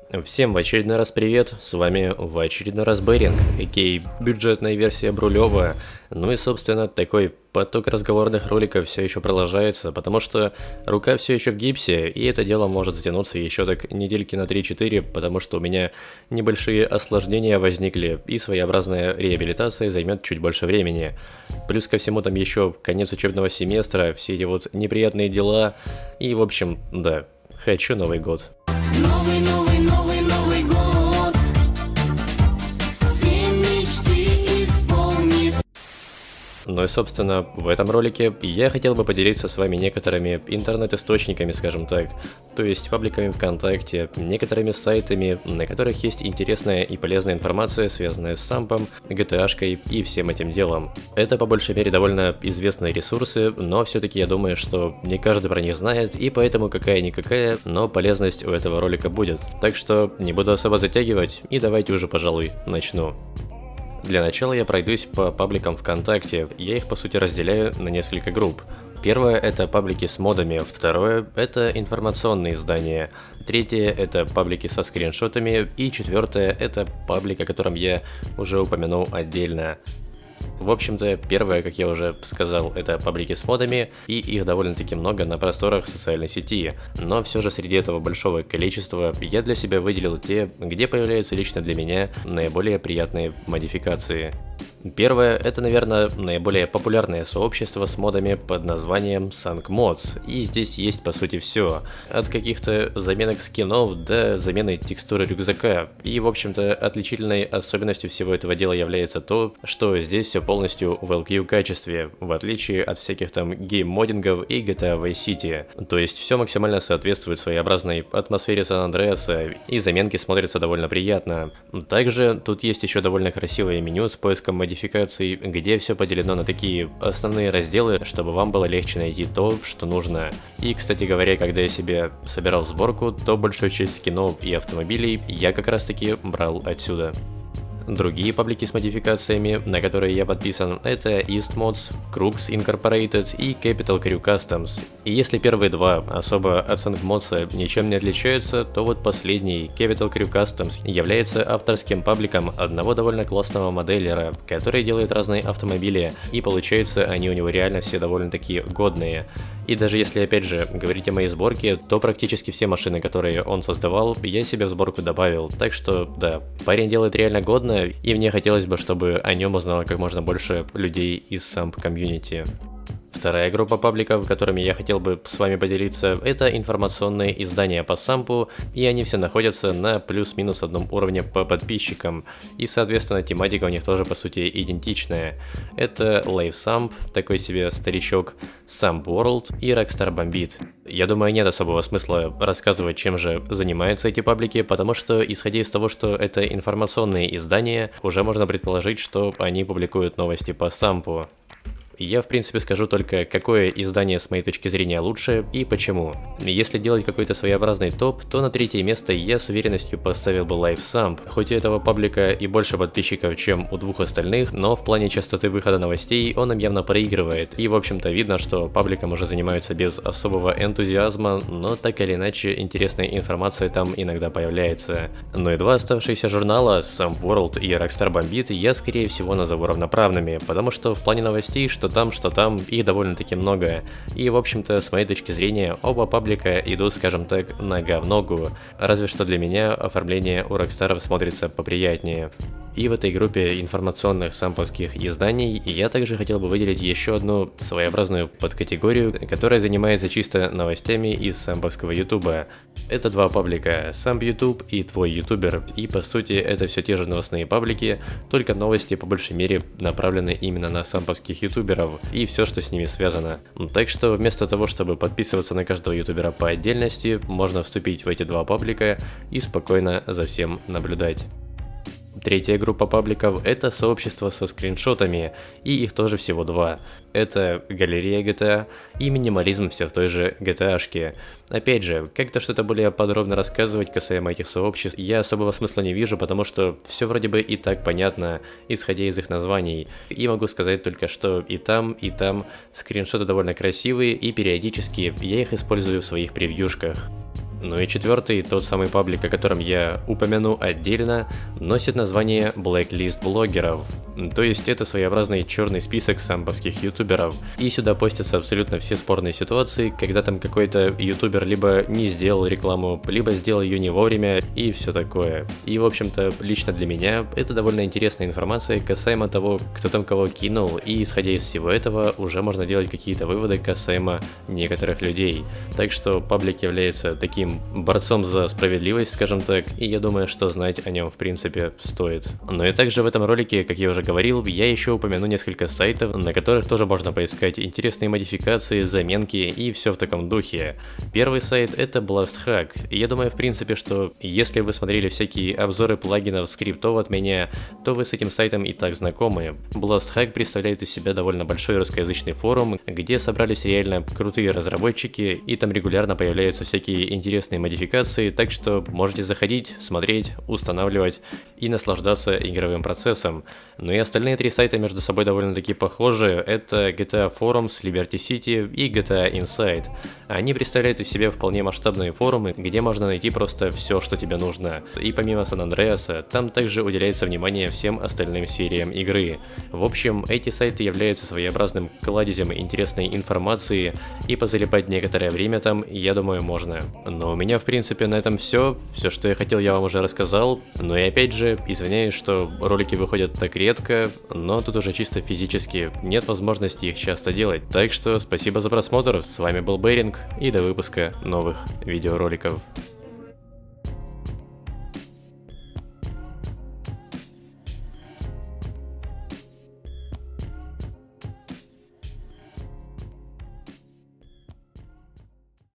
Всем в очередной раз привет, с вами в очередной раз Беринг, бюджетная версия Брулева. Ну и собственно такой поток разговорных роликов все еще продолжается, потому что рука все еще в гипсе, и это дело может затянуться еще так недельки на 3-4, потому что у меня небольшие осложнения возникли, и своеобразная реабилитация займет чуть больше времени. Плюс ко всему там еще конец учебного семестра, все эти вот неприятные дела, и в общем, да, хочу Новый год. Новый год. Все мечты исполнит. Ну и собственно в этом ролике я хотел бы поделиться с вами некоторыми интернет-источниками, скажем так, то есть пабликами ВКонтакте, некоторыми сайтами, на которых есть интересная и полезная информация, связанная с сампом, GTA-шкой и всем этим делом. Это по большей мере довольно известные ресурсы, но все-таки я думаю, что не каждый про них знает, и поэтому какая-никакая, но полезность у этого ролика будет. Так что не буду особо затягивать, и давайте уже, пожалуй, начну. Для начала я пройдусь по пабликам ВКонтакте, я их по сути разделяю на несколько групп. Первое — это паблики с модами, второе — это информационные издания, третье — это паблики со скриншотами, и четвертое — это паблик, о котором я уже упомянул отдельно. В общем-то, первое, как я уже сказал, это паблики с модами, и их довольно-таки много на просторах социальной сети, но все же среди этого большого количества я для себя выделил те, где появляются лично для меня наиболее приятные модификации. Первое — это, наверное, наиболее популярное сообщество с модами под названием SankMods, и здесь есть по сути все, от каких-то заменок скинов до замены текстуры рюкзака, и в общем-то отличительной особенностью всего этого дела является то, что здесь все полностью в LQ качестве, в отличие от всяких там гейм-моддингов и GTA Vice City, то есть все максимально соответствует своеобразной атмосфере Сан-Андреаса, и заменки смотрятся довольно приятно. Также тут есть еще довольно красивое меню с поиском модификаций, где все поделено на такие основные разделы, чтобы вам было легче найти то, что нужно. И, кстати говоря, когда я себе собирал сборку, то большую часть скинов и автомобилей я как раз таки брал отсюда. Другие паблики с модификациями, на которые я подписан, это EastMods, Crux Incorporated и Capital Crew Customs. И если первые два особо от SankMods ничем не отличаются, то вот последний, Capital Crew Customs, является авторским пабликом одного довольно классного моделлера, который делает разные автомобили, и получается они у него реально все довольно-таки годные. И даже если опять же говорить о моей сборке, то практически все машины, которые он создавал, я себе в сборку добавил, так что да, парень делает реально годно, и мне хотелось бы, чтобы о нем узнало как можно больше людей из самп-комьюнити. Вторая группа пабликов, которыми я хотел бы с вами поделиться, это информационные издания по сампу, и они все находятся на плюс-минус одном уровне по подписчикам, и соответственно тематика у них тоже по сути идентичная. Это Live Samp, такой себе старичок, Samp World и Rockstar Bombit. Я думаю, нет особого смысла рассказывать, чем же занимаются эти паблики, потому что, исходя из того, что это информационные издания, уже можно предположить, что они публикуют новости по сампу. Я в принципе скажу только, какое издание с моей точки зрения лучше и почему. Если делать какой-то своеобразный топ, то на третье место я с уверенностью поставил бы Live Samp. Хоть у этого паблика и больше подписчиков, чем у двух остальных, но в плане частоты выхода новостей он им явно проигрывает. И в общем-то видно, что пабликом уже занимаются без особого энтузиазма, но так или иначе интересная информация там иногда появляется. Ну и два оставшиеся журнала, Samp World и Rockstar Bombit, я скорее всего назову равноправными, потому что в плане новостей, что там, их довольно-таки много. И в общем-то, с моей точки зрения, оба паблика идут, скажем так, нога в ногу. Разве что для меня оформление у Rockstar смотрится поприятнее. И в этой группе информационных самповских изданий я также хотел бы выделить еще одну своеобразную подкатегорию, которая занимается чисто новостями из самповского ютуба. Это два паблика, Самп YouTube и Твой ютубер, и по сути это все те же новостные паблики, только новости по большей мере направлены именно на самповских ютуберов и все, что с ними связано. Так что вместо того, чтобы подписываться на каждого ютубера по отдельности, можно вступить в эти два паблика и спокойно за всем наблюдать. Третья группа пабликов — это сообщество со скриншотами, и их тоже всего два. Это галерея GTA и минимализм все в той же GTA-шке. Опять же, как-то что-то более подробно рассказывать касаемо этих сообществ я особого смысла не вижу, потому что все вроде бы и так понятно, исходя из их названий. И могу сказать только, что и там скриншоты довольно красивые, и периодически я их использую в своих превьюшках. Ну и четвертый, тот самый паблик, о котором я упомяну отдельно, носит название Blacklist блогеров. То есть это своеобразный черный список самбовских ютуберов. И сюда постятся абсолютно все спорные ситуации, когда там какой-то ютубер либо не сделал рекламу, либо сделал ее не вовремя и все такое. И в общем-то лично для меня это довольно интересная информация касаемо того, кто там кого кинул, и исходя из всего этого уже можно делать какие-то выводы касаемо некоторых людей. Так что паблик является таким борцом за справедливость, скажем так, и я думаю, что знать о нем в принципе стоит. Но и также в этом ролике, как я уже говорил, я еще упомяну несколько сайтов, на которых тоже можно поискать интересные модификации, заменки и все в таком духе. Первый сайт это BlastHack, и я думаю в принципе, что если вы смотрели всякие обзоры плагинов, скриптов от меня, то вы с этим сайтом и так знакомы. BlastHack представляет из себя довольно большой русскоязычный форум, где собрались реально крутые разработчики, и там регулярно появляются всякие интересные модификации, так что можете заходить, смотреть, устанавливать и наслаждаться игровым процессом. Ну и остальные три сайта между собой довольно-таки похожи, это GTA Forums, Liberty City и GTA Inside. Они представляют из себя вполне масштабные форумы, где можно найти просто все, что тебе нужно. И помимо Сан-Андреаса, там также уделяется внимание всем остальным сериям игры. В общем, эти сайты являются своеобразным кладезем интересной информации, и позалипать некоторое время там, я думаю, можно. Но у меня в принципе на этом все, что я хотел, я вам уже рассказал, но и опять же, извиняюсь, что ролики выходят так редко, но тут уже чисто физически нет возможности их часто делать. Так что спасибо за просмотр, с вами был Беринг, и до выпуска новых видеороликов.